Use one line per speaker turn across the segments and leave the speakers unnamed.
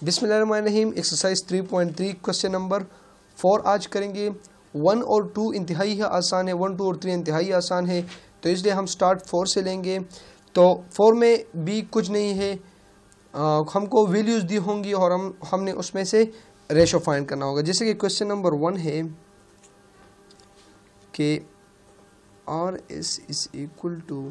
बिस्मिल्लाहिर्रहमानिर्रहीम। Exercise 3.3 question number 4 आज करेंगे। 1 और 2 इंतहाई आसान है, 1, 2 और 3 इंतहाई आसान है, तो इसलिए हम स्टार्ट 4 से लेंगे। तो 4 में भी कुछ नहीं है, हमको वैल्यूज़ दी होंगी और हमने उसमें से रेशो फाइंड करना होगा। जैसे कि क्वेश्चन नंबर 1 है कि R S is equal to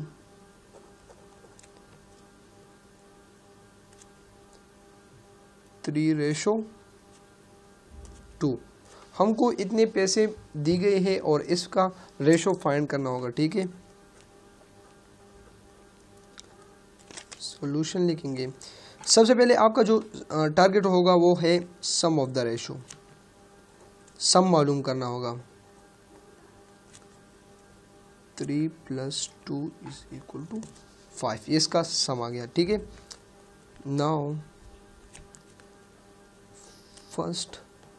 3:2। हमको इतने पैसे दी गए हैं और इसका रेशो फाइंड करना होगा। ठीक है, सॉल्यूशन लिखेंगे। सबसे पहले आपका जो टारगेट होगा वो है sum of the ratio, sum मालूम करना होगा। 3 + 2 = 5, ये इसका सम आ गया। ठीक है, now first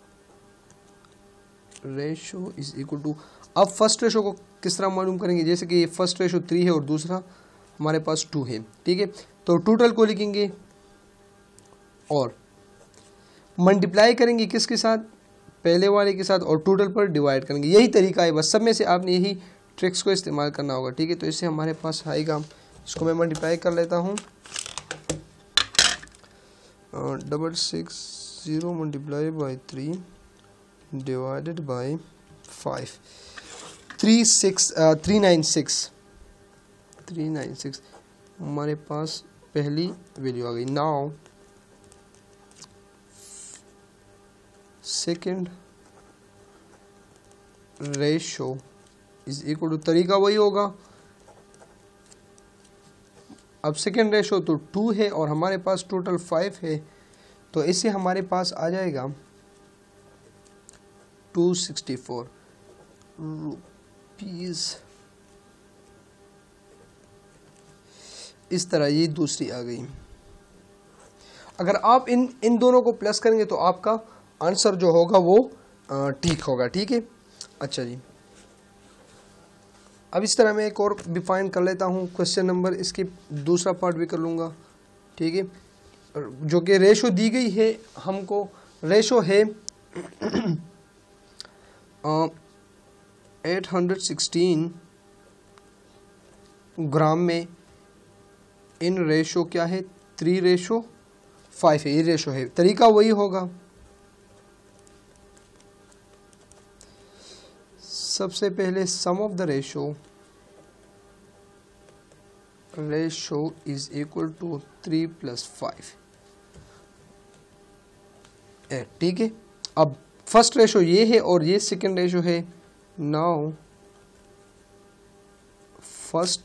ratio is equal to, अब फर्स्ट रेशो को किस तरह मालूम करेंगे? जैसे कि फर्स्ट रेशो 3 है और दूसरा हमारे पास 2 है। ठीक है, तो टोटल को लिखेंगे और मल्टीप्लाई करेंगे किसके साथ? पहले वाले के साथ, और टोटल पर डिवाइड करेंगे। यही तरीका है, बस सब में से आपने यही ट्रिक्स को इस्तेमाल करना होगा। ठीक है, तो इससे हमारे पास आएगा, इसको मैं मल्टीप्लाई कर लेता हूँ। 660 × 3 डिवाइडेड बाई 5, 396 हमारे पास पहली वैल्यू आ गई। Now second ratio is equal to, तरीका वही होगा। अब सेकंड रेशो तो 2 है और हमारे पास टोटल 5 है, तो इससे हमारे पास आ जाएगा 264 रुपीज़। इस तरह ये दूसरी आ गई। अगर आप इन दोनों को प्लस करेंगे तो आपका आंसर जो होगा वो ठीक होगा। ठीक है, अच्छा जी, अब इस तरह मैं एक और भी फाइंड कर लेता हूँ। क्वेश्चन नंबर, इसके दूसरा पार्ट भी कर लूँगा। ठीक है, जो कि रेशो दी गई है हमको, रेशो है 816 ग्राम में। इन रेशो क्या है? 3:5 है, ये रेशो है। तरीका वही होगा। सबसे पहले sum of the ratio is equal to 3 + 5। ठीक है, अब फर्स्ट रेशो ये है और ये सेकंड रेशो है। Now first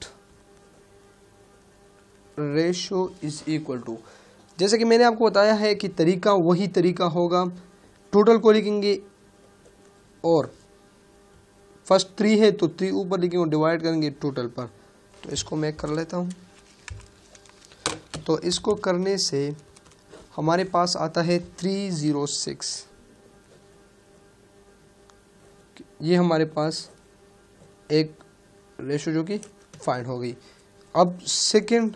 ratio is equal to, जैसे कि मैंने आपको बताया है कि तरीका वही तरीका होगा। टोटल को लिखेंगे और फर्स्ट 3 है तो 3 ऊपर लिखेंगे और डिवाइड करेंगे टोटल पर। तो इसको मैं कर लेता हूँ। तो इसको करने से हमारे पास आता है 306। ये हमारे पास एक रेशो जो कि फाइंड हो गई। अब सेकंड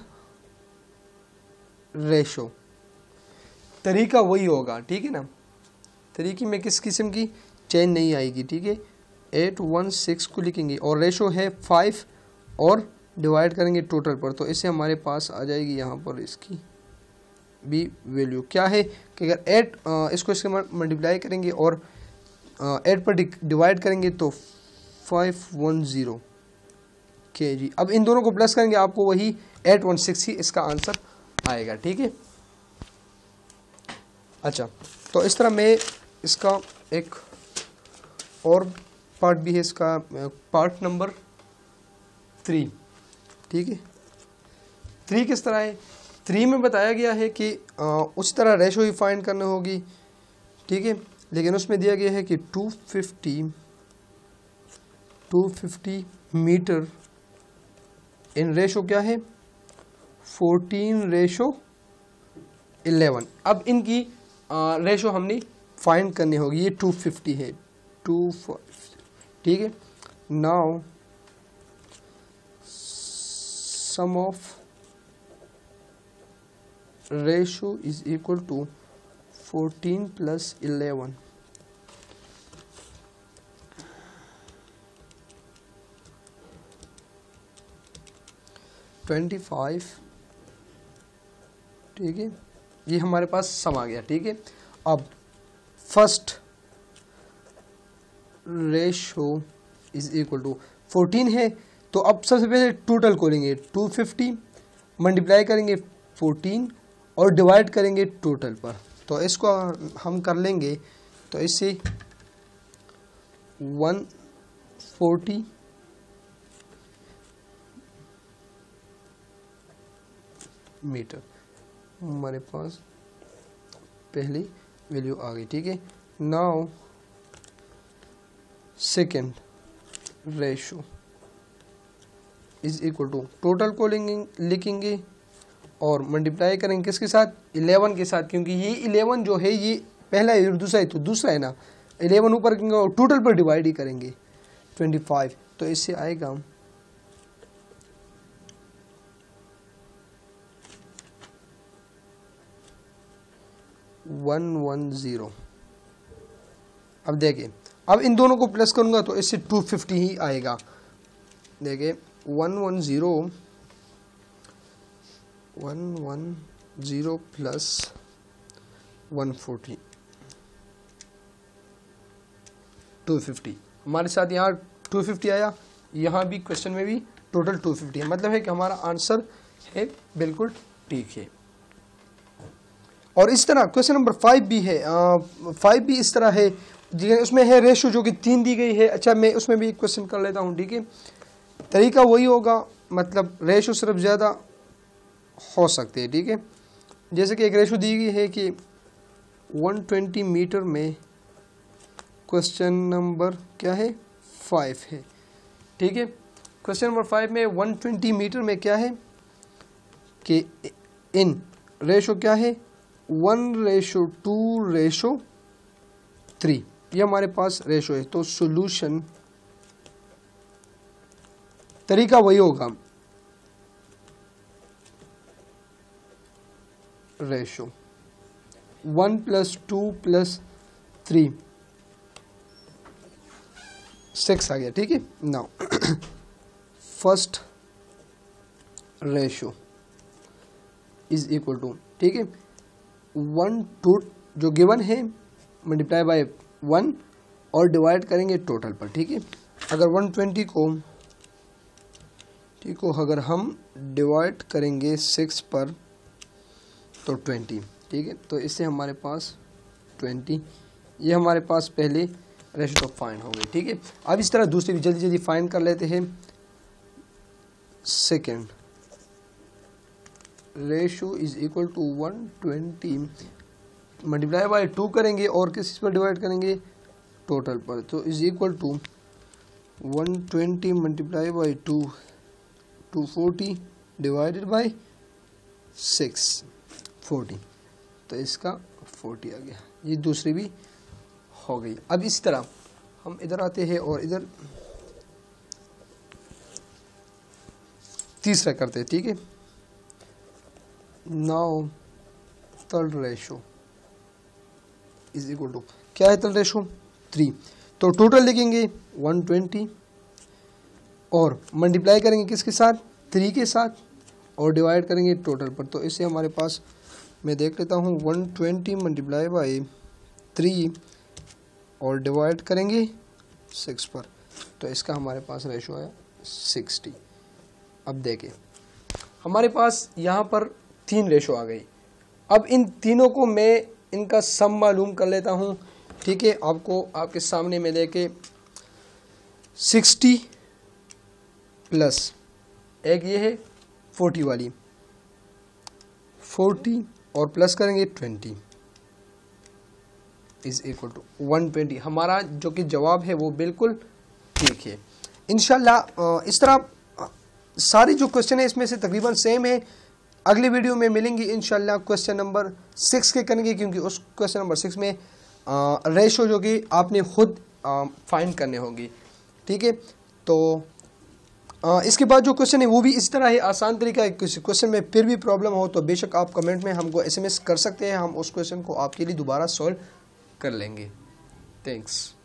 रेशो, तरीका वही होगा। ठीक है ना, तरीके में किस किस्म की चेंज नहीं आएगी। ठीक है, 816 को लिखेंगे और रेशो है 5 और डिवाइड करेंगे टोटल पर, तो इससे हमारे पास आ जाएगी यहाँ पर इसकी भी वैल्यू क्या है कि अगर 8 इसको इसके मल्टीप्लाई करेंगे और 8 पर डिवाइड करेंगे तो 510 kg। अब इन दोनों को प्लस करेंगे, आपको वही 816 ही इसका आंसर आएगा। ठीक है, अच्छा, तो इस तरह मैं इसका एक और पार्ट भी है, इसका पार्ट नंबर 3। ठीक है, 3 किस तरह है? 3 में बताया गया है कि उस तरह रेशो ही फाइंड करनी होगी। ठीक है, लेकिन उसमें दिया गया है कि 250 मीटर इन रेशो क्या है? 14:11। अब इनकी रेशो हमने फाइंड करनी होगी। ये 250 है, 250। ठीक है, now sum of ratio is equal to 14 plus 11 25, ठीक है, ये हमारे पास सम आ गया। ठीक है, अब first ratio is equal to 14 है, तो अब सबसे पहले टोटल करेंगे 250 मल्टीप्लाई करेंगे 14 और डिवाइड करेंगे टोटल पर। तो इसको हम कर लेंगे, तो इससे 140 मीटर हमारे पास पहली वैल्यू आ गई। ठीक है, now second ratio is equal to total को लिखेंगे और मल्टीप्लाई करेंगे किसके साथ, 11 के साथ, क्योंकि ये 11 जो है ये पहला है और दूसरा है, तो दूसरा है ना, 11 ऊपर और टोटल पर डिवाइड ही करेंगे 25, तो इससे आएगा 110। अब देखिए, अब इन दोनों को प्लस करूंगा तो इससे 250 ही आएगा। देखिए 110 प्लस 140 250, हमारे साथ यहाँ 250 आया, यहाँ भी क्वेश्चन में भी टोटल 250 है, मतलब है कि हमारा आंसर है बिल्कुल ठीक है। और इस तरह क्वेश्चन नंबर 5 भी है, 5 भी इस तरह है, उसमें है रेशो जो कि 3 दी गई है। अच्छा, मैं उसमें भी एक क्वेश्चन कर लेता हूँ। ठीक है, तरीका वही होगा, मतलब रेशो सिर्फ ज़्यादा हो सकते हैं। ठीक है, जैसे कि एक रेशो दी गई है कि 120 मीटर में, क्वेश्चन नंबर क्या है 5 है। ठीक है, क्वेश्चन नंबर 5 में 120 मीटर में क्या है कि इन रेशो क्या है 1:2:3, ये हमारे पास रेशो है। तो सॉल्यूशन तरीका वही होगा, रेशो 1 + 2 + 3 6 आ गया। ठीक है, now first ratio is equal to, ठीक है, 1 2 जो गिवन है मल्टीप्लाई बाय 1 और डिवाइड करेंगे टोटल पर। ठीक है, अगर 120 को, ठीक हो, अगर हम डिवाइड करेंगे 6 पर तो 20। ठीक है, तो इससे हमारे पास 20, ये हमारे पास पहले रेशो फाइंड हो गई। ठीक है, अब इस तरह दूसरी भी जल्दी जल्दी फाइंड कर लेते हैं। Second ratio is equal to 120 multiply by 2 करेंगे और किस पर डिवाइड करेंगे टोटल पर, तो is equal to 120 multiply by 2 240 divided by 6 40, तो इसका 40 आ गया। ये दूसरी भी हो गई। अब इस तरह हम इधर आते हैं और इधर तीसरा करते हैं। ठीक है, now third ratio is equal to, क्या है थर्ड रेशो 3, तो टोटल लिखेंगे 120 और मल्टीप्लाई करेंगे किसके साथ 3 के साथ और डिवाइड करेंगे टोटल पर। तो इससे हमारे पास, मैं देख लेता हूँ, 120 मल्टीप्लाई बाय 3 और डिवाइड करेंगे 6 पर, तो इसका हमारे पास रेशो है 60। अब देखें, हमारे पास यहाँ पर 3 रेशो आ गई। अब इन तीनों को मैं इनका सम मालूम कर लेता हूँ। ठीक है, आपको आपके सामने में देखे 60 प्लस एक ये है 40 वाली, 40 और प्लस करेंगे 20 इज इक्वल टू 120। हमारा जो कि जवाब है वो बिल्कुल ठीक है। इंशाल्लाह इस तरह सारी जो क्वेश्चन है इसमें से तकरीबन सेम है। अगली वीडियो में मिलेंगी इंशाल्लाह क्वेश्चन नंबर 6 के करेंगे, क्योंकि उस क्वेश्चन नंबर 6 में रेशो जो कि आपने खुद फाइंड करने होगी। ठीक है, तो इसके बाद जो क्वेश्चन है वो भी इस तरह है, आसान तरीका है। किसी क्वेश्चन में फिर भी प्रॉब्लम हो तो बेशक आप कमेंट में हमको SMS कर सकते हैं, हम उस क्वेश्चन को आपके लिए दोबारा सॉल्व कर लेंगे। थैंक्स।